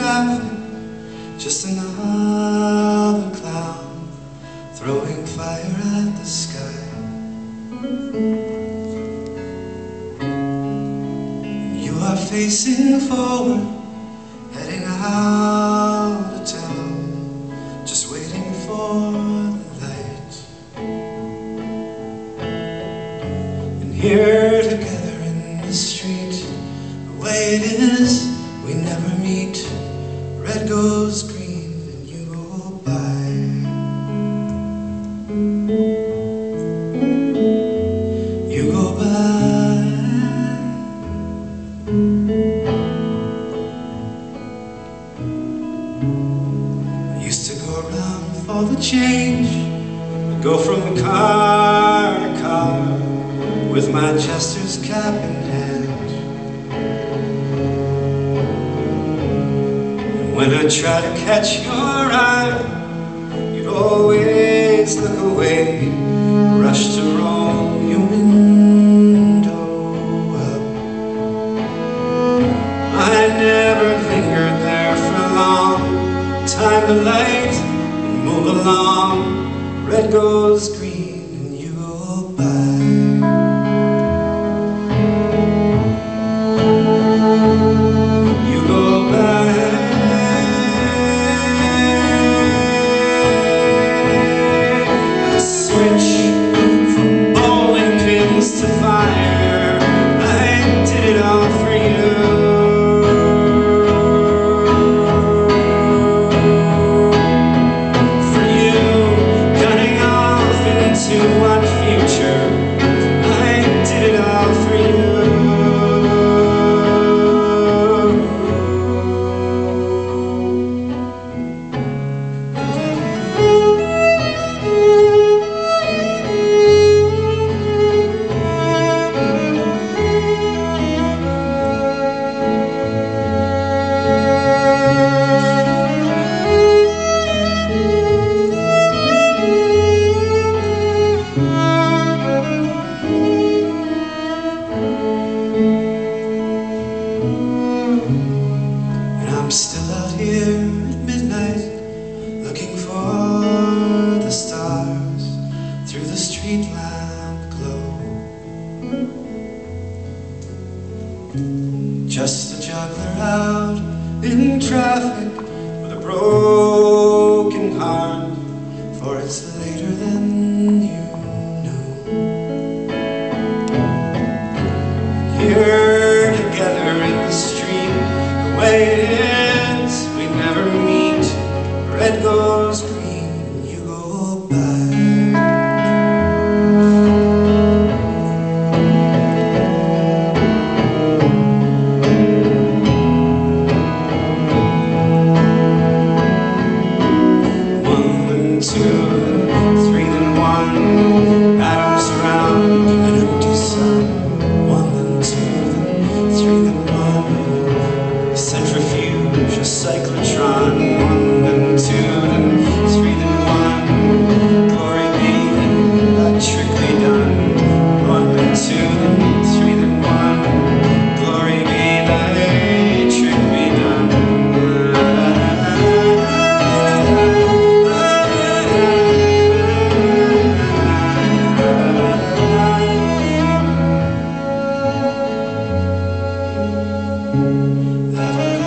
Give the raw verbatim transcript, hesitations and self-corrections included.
traffic, just another clown throwing fire at the sky. You are facing forward, heading out of town, just waiting for the light. And here together in the street, the way it is, we never meet. Red goes green and you go by. You go by. I used to go around for the change, go from car to car with my jester's cap in hand. When I try to catch your eye, you'd always look away, rush to roll your window up. I never lingered there for long. Time to light and move along. Red goes green and you go by. You go by. To fire, I did it all for you. For you, cutting off into one future, I did it all for you. I'm still out here at midnight, looking for the stars through the street lamp glow. Just a juggler out in traffic with a broken heart, for it's later than you know. Here together in the street, the way it is, we never meet. Red goes green, you go by. One and two and three and one, atoms round an empty sun. One and two and three and one, centrifuge, a cyclotron. One and two and three and one, glory be that trick be done. One and two and three and one, glory be that trick be done. La, la, la.